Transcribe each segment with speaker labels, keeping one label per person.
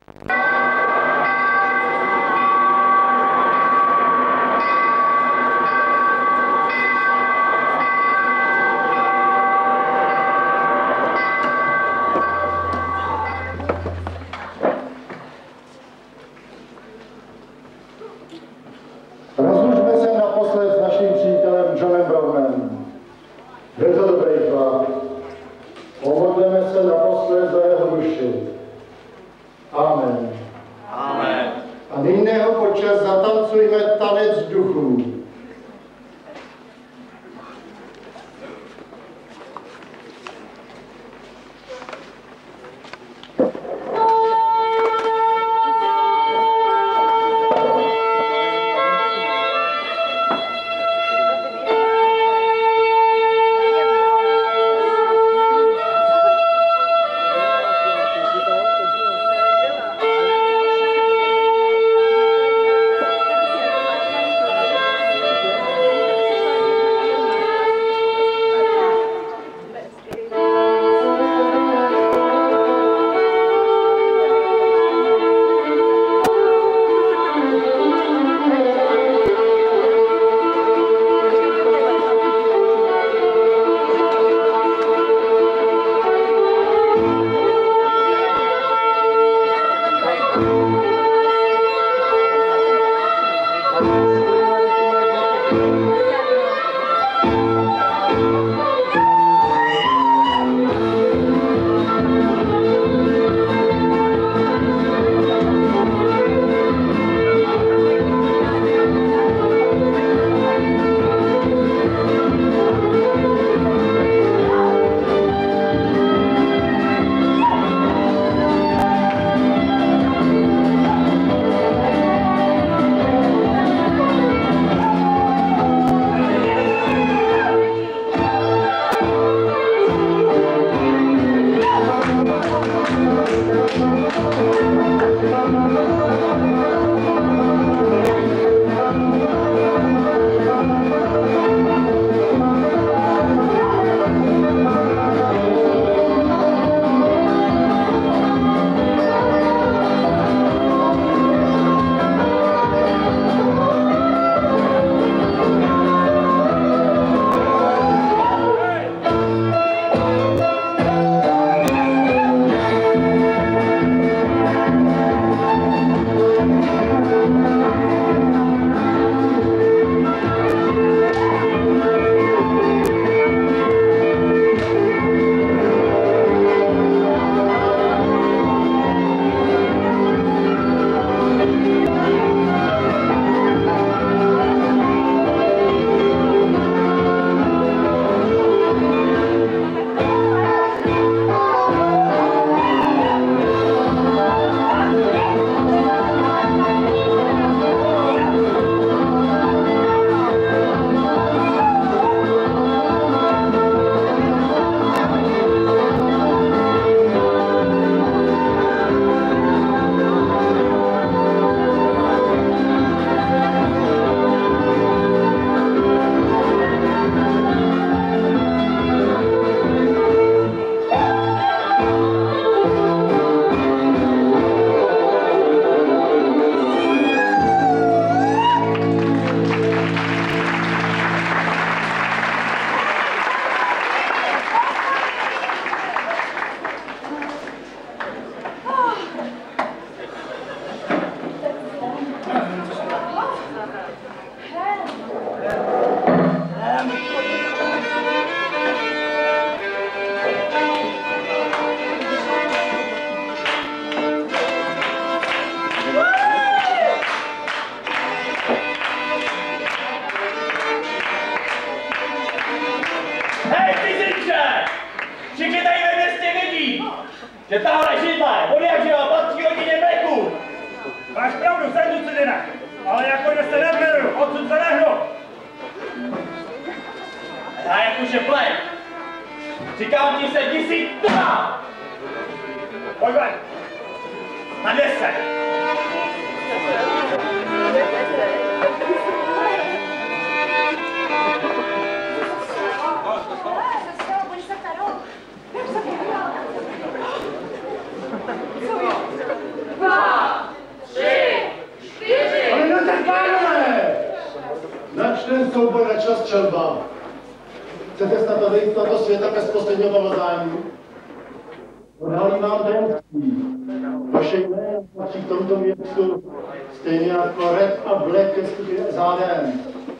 Speaker 1: že tahle židle, od jak žila, patří rodině Beků.
Speaker 2: Máš pravdu, jsem tu cedina, ale jako že se neberu, odsud se nehnu.
Speaker 1: A jak už je plek, říkám ti se, jdi si doma.
Speaker 2: Pojď ven.
Speaker 1: Na 10.
Speaker 3: Wow! střelba. Chcete snad odejít z tohoto světa bez posledního pomazání? Odhalí vám tajemství. Vaše jméno patří v tomto městu stejně jako Red a Black ke skupině SHD.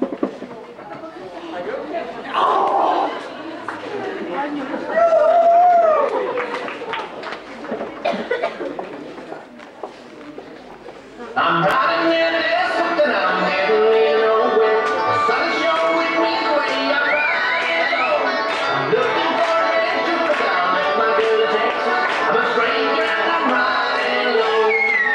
Speaker 4: I'm riding in there, something I'm heading nowhere. The sun is showing me the way I'm riding low. I'm looking for an angel down in my little Texas. I'm a stranger and I'm riding low.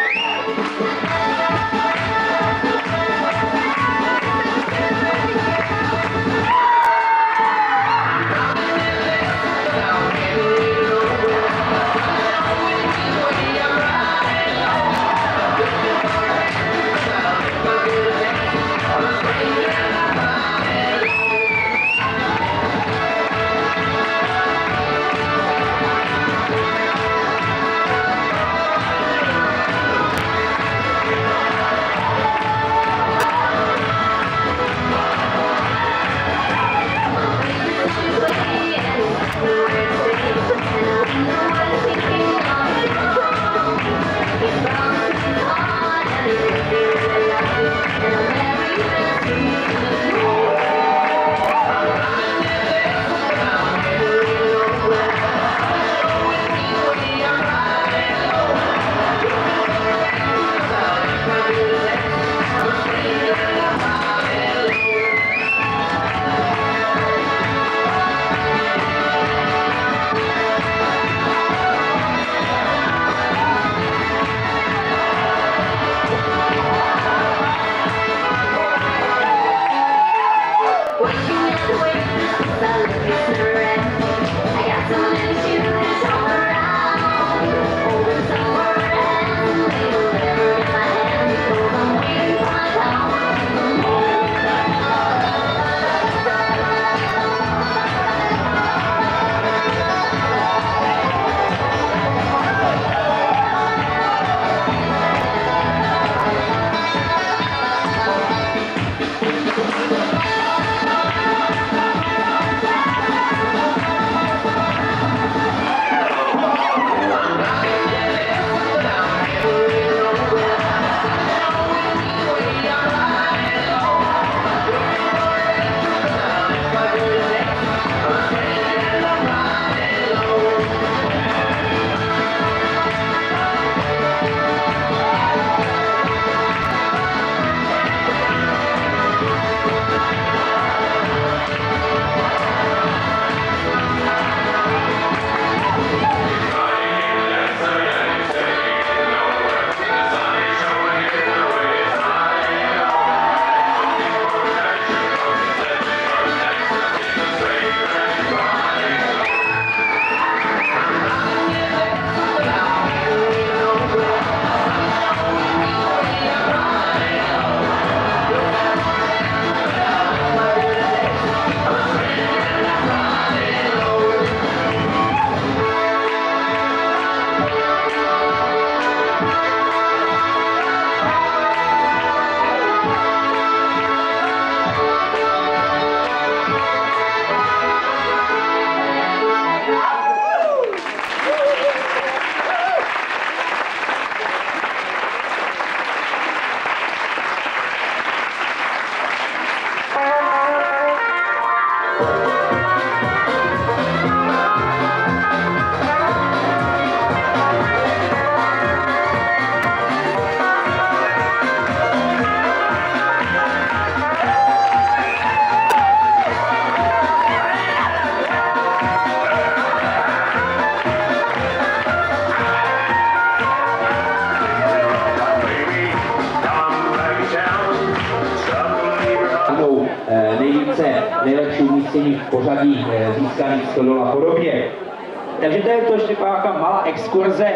Speaker 5: nejlepší umístění v pořadí získaných stodol a podobně. Takže to je to ještě taková malá exkurze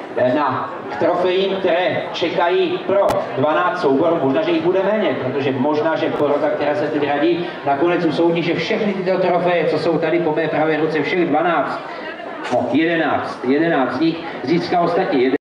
Speaker 5: k trofejím, které čekají pro 12 souborů. Možná, že jich bude méně, protože možná, že porota, která se teď radí, nakonec usoudí, že všechny tyto trofeje, co jsou tady po mé pravé ruce, všech 12, no 11 z nich získá ostatní.